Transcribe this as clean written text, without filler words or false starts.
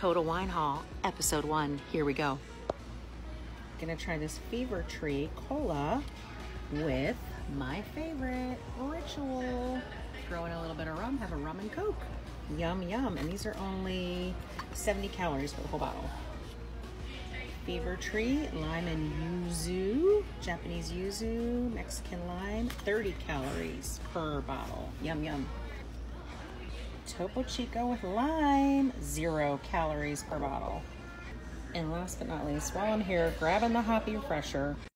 Total Wine Haul, Episode 1. Here we go. Gonna try this Fever Tree Cola with my favorite, Ritual. Throw in a little bit of rum, have a rum and Coke. Yum, yum. And these are only 70 calories for the whole bottle. Fever Tree, lime and yuzu, Japanese yuzu, Mexican lime, 30 calories per bottle. Yum, yum. Topo Chico with lime, 0 calories per bottle. And last but not least, while I'm here grabbing the Hoppy Refresher,